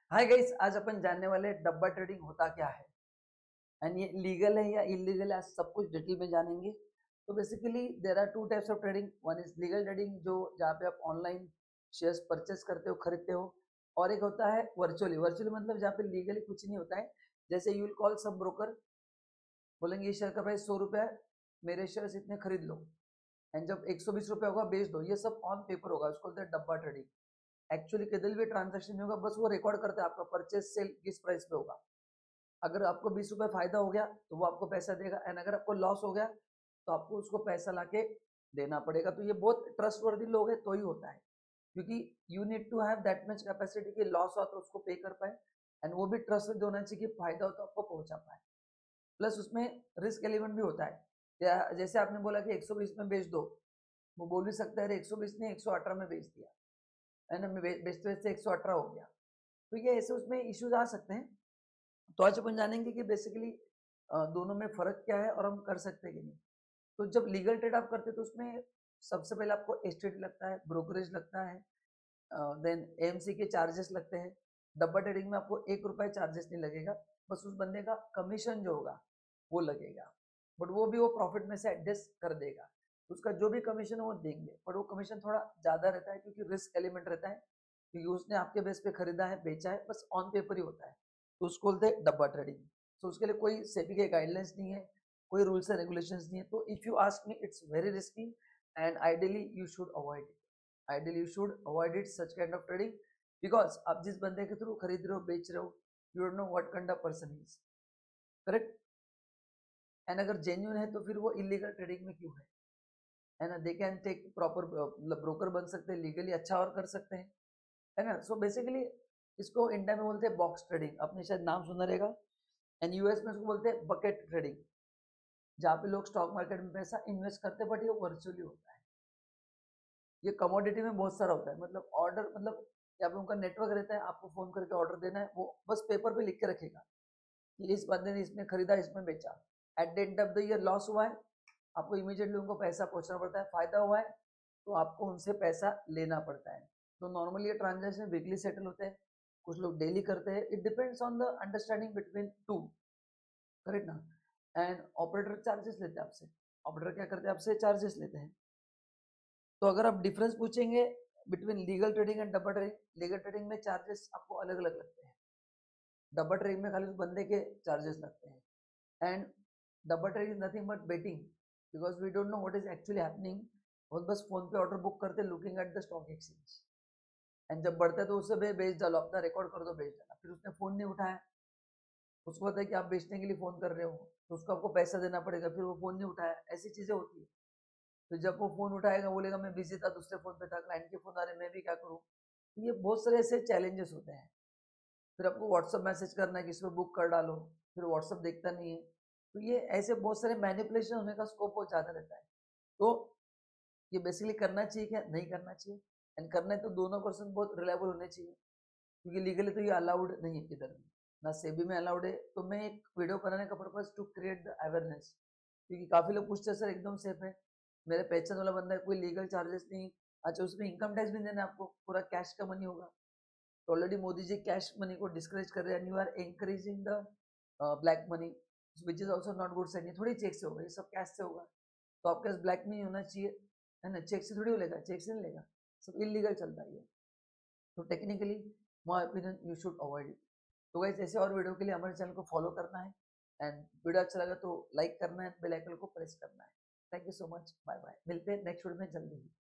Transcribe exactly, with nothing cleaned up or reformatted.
Hi guys, आज अपन जानने वाले हैं डब्बा ट्रेडिंग होता क्या है एंड ये लीगल है या इलीगल है, आज सब कुछ डिटेल में जानेंगे। तो basically there are two types of trading. One is legal trading, जो जहाँ पे आप ऑनलाइन शेयर्स परचेस करते हो, खरीदते हो। और एक होता है वर्चुअली। वर्चुअली मतलब जहाँ पे लीगली कुछ नहीं होता है। जैसे you will call some broker, बोलेंगे ये शेयर का प्राइस सौ रुपये है, मेरे शेयर्स इतने खरीद लो, एंड जब एक सौ बीस रुपये होगा बेच दो। ये सब ऑन पेपर होगा, उसको बोलते हैं डब्बा ट्रेडिंग। एक्चुअली किधर भी ट्रांजेक्शन नहीं होगा, बस वो रिकॉर्ड करते हैं आपका परचेस सेल किस प्राइस पे होगा। अगर आपको बीस रुपए फायदा हो गया तो वो आपको पैसा देगा, एंड अगर आपको लॉस हो गया तो आपको उसको पैसा लाके देना पड़ेगा। तो ये बहुत ट्रस्टवर्दी लोग है तो ही होता है, क्योंकि you need to have that much capacity कि लॉस हो तो उसको पे कर पाए, एंड वो भी ट्रस्ट होना चाहिए कि फायदा हो तो आपको पहुंचा पाए। प्लस उसमें रिस्क एलिमेंट भी होता है। या जैसे आपने बोला कि एक सौ बीस में बेच दो, वो बोल भी सकता है एक सौ बीस ने एक सौ अठारह में बेच दिया, है ना, बेचते बेचते एक सौ अठारह हो गया। तो ये ऐसे उसमें इश्यूज आ सकते हैं। तो आज अपन जानेंगे कि बेसिकली दोनों में फर्क क्या है और हम कर सकते हैं कि नहीं। तो जब लीगल ट्रेड आप करते हैं तो उसमें सबसे पहले आपको एस्टेट लगता है, ब्रोकरेज लगता है, देन एएमसी के चार्जेस लगते हैं। डब्बा ट्रेडिंग में आपको एक रुपए चार्जेस नहीं लगेगा, बस उस बंदे का कमीशन जो होगा वो लगेगा, बट वो भी वो प्रॉफिट में से एडजस्ट कर देगा। उसका जो भी कमीशन है वो देंगे, बट वो कमीशन थोड़ा ज़्यादा रहता है क्योंकि रिस्क एलिमेंट रहता है, क्योंकि उसने आपके बेस पे खरीदा है, बेचा है, बस ऑन पेपर ही होता है। तो उसको बोलते हैं डब्बा ट्रेडिंग। तो उसके लिए कोई सेबी के गाइडलाइंस नहीं है, कोई रूल्स एंड रेगुलेशंस नहीं है। तो if you ask me, it's very risky and ideally you should avoid it. Ideally you should avoid it such kind of trading, because आप जिस बंदे के थ्रू खरीद रहे हो, बेच रहे हो, you don't know what kind of person is, correct. And अगर जेन्यून है तो फिर वो इलीगल ट्रेडिंग में क्यों है है ना। दे कैन टेक प्रॉपर, मतलब ब्रोकर बन सकते हैं लीगली, अच्छा और कर सकते हैं, है ना। सो बेसिकली इसको इंडिया में बोलते हैं बॉक्स ट्रेडिंग, आपने शायद नाम सुना रहेगा। एंड यूएस में इसको बोलते हैं बकेट ट्रेडिंग, जहाँ पे लोग स्टॉक मार्केट में पैसा इन्वेस्ट करते हैं, बट ये वर्चुअली होता है। ये कमोडिटी में बहुत सारा होता है, मतलब ऑर्डर, मतलब यहाँ पे उनका नेटवर्क रहता है, आपको फोन करके ऑर्डर देना है, वो बस पेपर पे लिख के रखेगा कि इस बंदे ने इसमें खरीदा, इसमें बेचा। At the end of the year loss हुआ है, आपको इमीडिएटली उनको पैसा पहुंचना पड़ता है। फायदा हुआ है तो आपको उनसे पैसा लेना पड़ता है। तो नॉर्मली ये ट्रांजेक्शन वीकली सेटल होते हैं, कुछ लोग डेली करते हैं। It depends on the understanding between two, correct ना। एंड ऑपरेटर चार्जेस लेते हैं आपसे। ऑपरेटर क्या करते हैं, आपसे चार्जेस लेते हैं। तो अगर आप डिफरेंस पूछेंगे between legal trading and dabba trading, legal trading में चार्जेस आपको अलग अलग लगते हैं, डब्बा ट्रेडिंग में खाली उस बंदे के चार्जेस लगते हैं। And dabba trading is nothing but betting, because we don't know what is actually happening. और बस फोन पे ऑर्डर बुक करते, looking at the stock exchange, and जब बढ़ता है तो उससे बे बेच डालो, अपना रिकॉर्ड कर दो, बेच डाला। फिर उसने फोन नहीं उठाया, उसको पता है कि आप बेचने के लिए फोन कर रहे हो, तो उसको आपको पैसा देना पड़ेगा, फिर वो फोन नहीं उठाया, ऐसी चीजें होती है। तो जब वो फोन उठाएगा बोलेगा मैं बिजी था, दूसरे फोन पे था, क्लाइंट के फोन आ रहे, मैं भी क्या करूँ। तो ये बहुत सारे ऐसे चैलेंजेस होते हैं। फिर आपको व्हाट्सअप मैसेज करना है कि इसमें बुक कर डालो, फिर व्हाट्सअप देखता नहीं है। तो ये ऐसे बहुत सारे मैनिपुलेशन होने का स्कोप बहुत ज़्यादा रहता है। तो ये बेसिकली करना चाहिए क्या, नहीं करना चाहिए। एंड करना है तो दोनों पर्सन बहुत रिलायबल होने चाहिए, क्योंकि लीगली तो ये अलाउड नहीं है किधर भी, ना सेबी में अलाउड है। तो मैं एक वीडियो बनाने का purpose to create the awareness, क्योंकि काफ़ी लोग पूछते हैं सर एकदम सेफ है, मेरे पहचान वाला बंदा है, कोई लीगल चार्जेस नहीं। अच्छा, उसमें इनकम टैक्स भी देना है आपको, पूरा कैश का मनी होगा। तो already Modi ji cash money को डिस्करेज कर रहे हैं, and you are encouraging the black money, which is also not good sign. थोड़ी चेक से होगा, ये सब कैश से होगा, तो आपके पास ब्लैक नहीं होना चाहिए, है ना। चेक से थोड़ी हो लेगा, चेक से नहीं लेगा, सब इलीगल चलता है ये। तो technically my opinion you should avoid it. तो गाइस ऐसे और वीडियो के लिए हमारे चैनल को फॉलो करना है, एंड वीडियो अच्छा लगा तो लाइक करना है, बेल आइकन को प्रेस करना है। Thank you so much, bye bye, मिलते हैं नेक्स्ट वीडियो में जल्दी ही।